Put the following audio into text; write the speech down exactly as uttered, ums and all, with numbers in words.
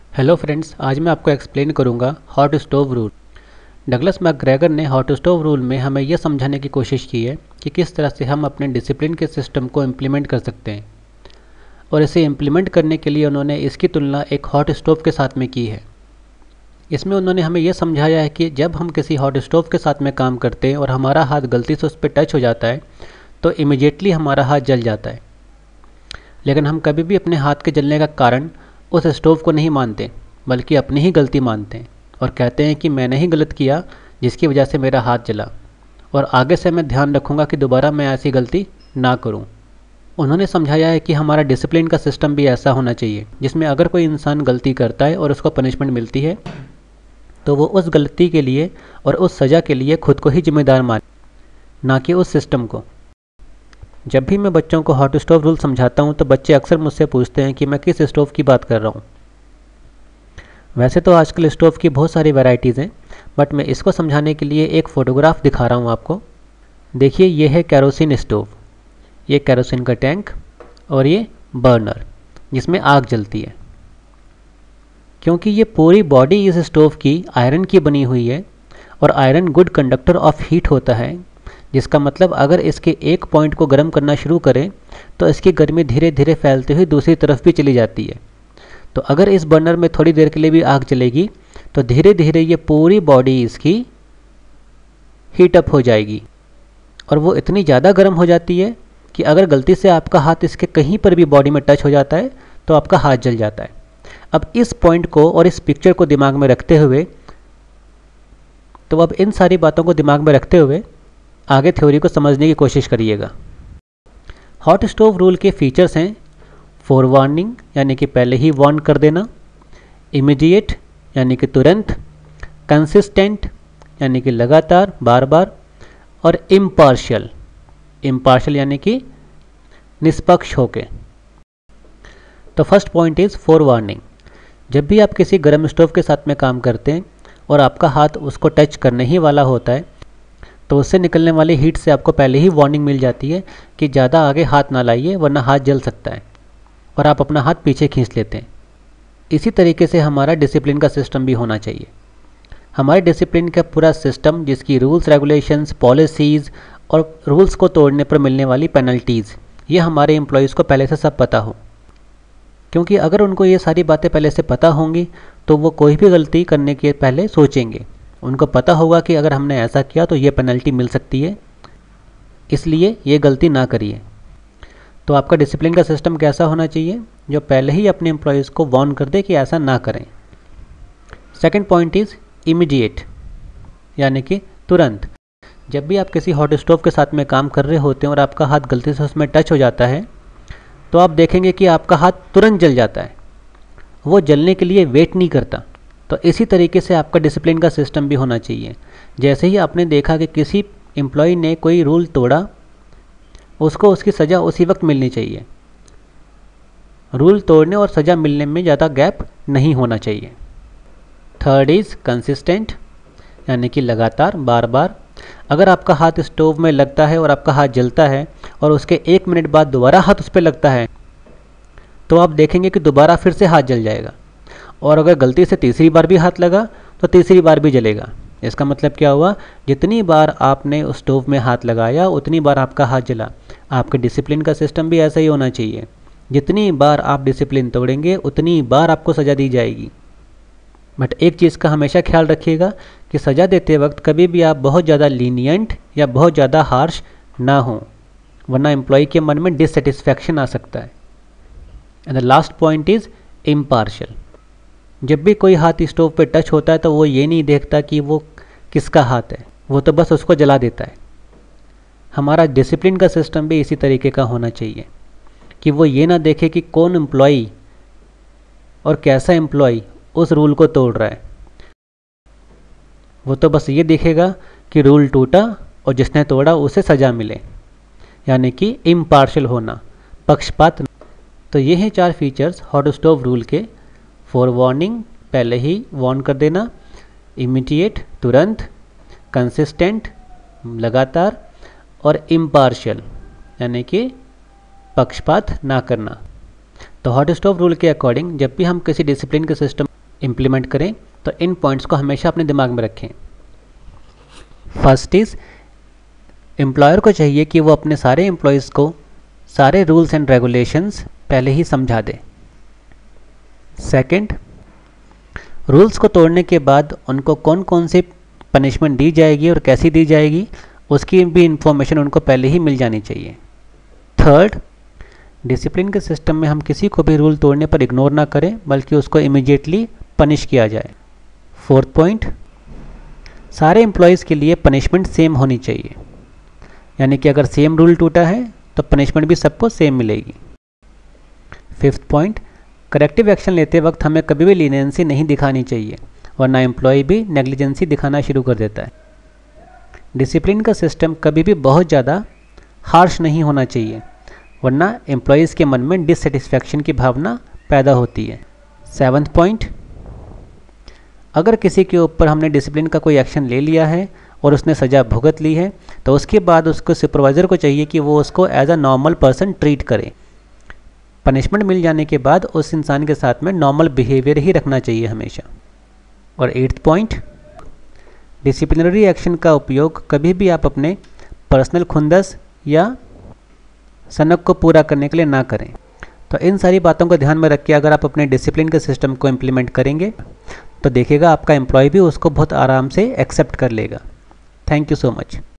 Hello friends, आज मैं आपको एक्सप्लेन करूंगा hot stove rule. Douglas McGregor ने हॉट स्टोव रूल में हमें यह समझाने की कोशिश की है कि किस तरह से हम अपने डिसिप्लिन के सिस्टम को इम्प्लीमेंट कर सकते हैं, और इसे इम्प्लीमेंट करने के लिए उन्होंने इसकी तुलना एक हॉट स्टोव के साथ में की है। इसमें उन्होंने हमें यह समझाया है कि जब हम किसी हॉट स्टोव के साथ में काम करते हैं और हमारा हाथ गलती से उस पर टच हो जाता है तो इमिजिएटली हमारा हाथ जल जाता है, लेकिन हम कभी भी अपने हाथ के जलने का कारण उस स्टोव को नहीं मानते, बल्कि अपनी ही गलती मानते हैं और कहते हैं कि मैंने ही गलत किया जिसकी वजह से मेरा हाथ जला, और आगे से मैं ध्यान रखूंगा कि दोबारा मैं ऐसी गलती ना करूं। उन्होंने समझाया है कि हमारा डिसिप्लिन का सिस्टम भी ऐसा होना चाहिए जिसमें अगर कोई इंसान गलती करता है और उसको पनिशमेंट मिलती है तो वो उस गलती के लिए और उस सज़ा के लिए खुद को ही जिम्मेदार माने, ना कि उस सिस्टम को। जब भी मैं बच्चों को हॉट स्टोव रूल समझाता हूँ तो बच्चे अक्सर मुझसे पूछते हैं कि मैं किस स्टोव की बात कर रहा हूँ। वैसे तो आजकल स्टोव की बहुत सारी वैरायटीज़ हैं, बट मैं इसको समझाने के लिए एक फ़ोटोग्राफ दिखा रहा हूँ आपको। देखिए, ये है कैरोसिन स्टोव, ये कैरोसिन का टैंक और ये बर्नर जिसमें आग जलती है। क्योंकि ये पूरी बॉडी इस स्टोव की आयरन की बनी हुई है और iron good conductor of heat होता है, जिसका मतलब अगर इसके एक पॉइंट को गर्म करना शुरू करें तो इसकी गर्मी धीरे धीरे फैलते हुए दूसरी तरफ भी चली जाती है। तो अगर इस बर्नर में थोड़ी देर के लिए भी आग जलेगी तो धीरे धीरे ये पूरी बॉडी इसकी हीट अप हो जाएगी, और वो इतनी ज़्यादा गर्म हो जाती है कि अगर गलती से आपका हाथ इसके कहीं पर भी बॉडी में टच हो जाता है तो आपका हाथ जल जाता है। अब इस पॉइंट को और इस पिक्चर को दिमाग में रखते हुए तो अब इन सारी बातों को दिमाग में रखते हुए आगे थ्योरी को समझने की कोशिश करिएगा। हॉट स्टोव रूल के फीचर्स हैं फोर वार्निंग यानी कि पहले ही वार्न कर देना, इमीडिएट यानी कि तुरंत, कंसिस्टेंट यानी कि लगातार बार बार, और इम्पार्शियल इम्पार्शियल यानी कि निष्पक्ष होके। तो first point is forewarning. जब भी आप किसी गर्म स्टोव के साथ में काम करते हैं और आपका हाथ उसको टच करने ही वाला होता है तो उससे निकलने वाली हीट से आपको पहले ही वार्निंग मिल जाती है कि ज़्यादा आगे हाथ ना लाइए वरना हाथ जल सकता है, और आप अपना हाथ पीछे खींच लेते हैं। इसी तरीके से हमारा डिसिप्लिन का सिस्टम भी होना चाहिए। हमारे डिसिप्लिन का पूरा सिस्टम, जिसकी रूल्स रेगुलेशंस, पॉलिसीज़ और रूल्स को तोड़ने पर मिलने वाली पेनल्टीज़, ये हमारे एम्प्लॉयज़ को पहले से सब पता हो। क्योंकि अगर उनको ये सारी बातें पहले से पता होंगी तो वो कोई भी गलती करने के पहले सोचेंगे। उनको पता होगा कि अगर हमने ऐसा किया तो ये पेनल्टी मिल सकती है, इसलिए ये गलती ना करिए। तो आपका डिसिप्लिन का सिस्टम कैसा होना चाहिए? जो पहले ही अपने एम्प्लॉयज़ को वार्न कर दे कि ऐसा ना करें। सेकंड पॉइंट इज़ इमीडिएट यानी कि तुरंत। जब भी आप किसी हॉट स्टोव के साथ में काम कर रहे होते हैं और आपका हाथ गलती से उसमें टच हो जाता है तो आप देखेंगे कि आपका हाथ तुरंत जल जाता है, वो जलने के लिए वेट नहीं करता। तो इसी तरीके से आपका डिसिप्लिन का सिस्टम भी होना चाहिए। जैसे ही आपने देखा कि किसी एम्प्लॉय ने कोई रूल तोड़ा, उसको उसकी सज़ा उसी वक्त मिलनी चाहिए। रूल तोड़ने और सज़ा मिलने में ज़्यादा गैप नहीं होना चाहिए। थर्ड इज़ कंसिस्टेंट यानी कि लगातार बार बार। अगर आपका हाथ स्टोव में लगता है और आपका हाथ जलता है और उसके एक मिनट बाद दोबारा हाथ उस पर लगता है तो आप देखेंगे कि दोबारा फिर से हाथ जल जाएगा, और अगर गलती से तीसरी बार भी हाथ लगा तो तीसरी बार भी जलेगा। इसका मतलब क्या हुआ? जितनी बार आपने उस स्टोव में हाथ लगाया उतनी बार आपका हाथ जला। आपके डिसिप्लिन का सिस्टम भी ऐसा ही होना चाहिए। जितनी बार आप डिसिप्लिन तोड़ेंगे उतनी बार आपको सज़ा दी जाएगी। बट एक चीज़ का हमेशा ख्याल रखिएगा कि सज़ा देते वक्त कभी भी आप बहुत ज़्यादा लीनियंट या बहुत ज़्यादा हार्श ना हो, वरना एम्प्लॉय के मन में डिससेटिस्फैक्शन आ सकता है। And the last point is impartial. जब भी कोई हाथ स्टोव पे टच होता है तो वो ये नहीं देखता कि वो किसका हाथ है, वो तो बस उसको जला देता है। हमारा डिसिप्लिन का सिस्टम भी इसी तरीके का होना चाहिए कि वो ये ना देखे कि कौन एम्प्लॉय और कैसा एम्प्लॉय उस रूल को तोड़ रहा है। वो तो बस ये देखेगा कि रूल टूटा और जिसने तोड़ा उसे सज़ा मिले, यानी कि इम्पार्शियल होना, पक्षपात। तो ये हैं चार फीचर्स हॉट स्टोव रूल के। फॉर वार्निंग पहले ही वार्न कर देना, इमीडिएट तुरंत, कंसिस्टेंट लगातार, और इम्पार्शियल यानी कि पक्षपात ना करना। तो हॉट स्टोव रूल के अकॉर्डिंग जब भी हम किसी डिसिप्लिन के सिस्टम इम्प्लीमेंट करें, तो इन पॉइंट्स को हमेशा अपने दिमाग में रखें। फर्स्ट इज़, एम्प्लॉयर को चाहिए कि वो अपने सारे एम्प्लॉयज़ को सारे रूल्स एंड रेगुलेशंस पहले ही समझा दे। सेकंड, रूल्स को तोड़ने के बाद उनको कौन कौन सी पनिशमेंट दी जाएगी और कैसी दी जाएगी, उसकी भी इंफॉर्मेशन उनको पहले ही मिल जानी चाहिए। थर्ड, डिसिप्लिन के सिस्टम में हम किसी को भी रूल तोड़ने पर इग्नोर ना करें, बल्कि उसको इमीडिएटली पनिश किया जाए। फोर्थ पॉइंट, सारे एम्प्लॉयज़ के लिए पनिशमेंट सेम होनी चाहिए, यानी कि अगर सेम रूल टूटा है तो पनिशमेंट भी सबको सेम मिलेगी। फिफ्थ पॉइंट, करेक्टिव एक्शन लेते वक्त हमें कभी भी लीनियंसी नहीं दिखानी चाहिए, वरना एम्प्लॉय भी नेग्लिजेंसी दिखाना शुरू कर देता है। डिसिप्लिन का सिस्टम कभी भी बहुत ज़्यादा हार्श नहीं होना चाहिए, वरना एम्प्लॉयज़ के मन में डिससेटिस्फैक्शन की भावना पैदा होती है। सेवन्थ पॉइंट, अगर किसी के ऊपर हमने डिसिप्लिन का कोई एक्शन ले लिया है और उसने सज़ा भुगत ली है, तो उसके बाद उसको सुपरवाइज़र को चाहिए कि वो उसको as a normal person treat करे। पनिशमेंट मिल जाने के बाद उस इंसान के साथ में नॉर्मल बिहेवियर ही रखना चाहिए हमेशा। और एट्थ पॉइंट, डिसिप्लिनरी एक्शन का उपयोग कभी भी आप अपने पर्सनल खुंदस या सनक को पूरा करने के लिए ना करें। तो इन सारी बातों को ध्यान में रख के अगर आप अपने डिसिप्लिन के सिस्टम को इम्प्लीमेंट करेंगे तो देखिएगा आपका एम्प्लॉय भी उसको बहुत आराम से एक्सेप्ट कर लेगा। Thank you so much.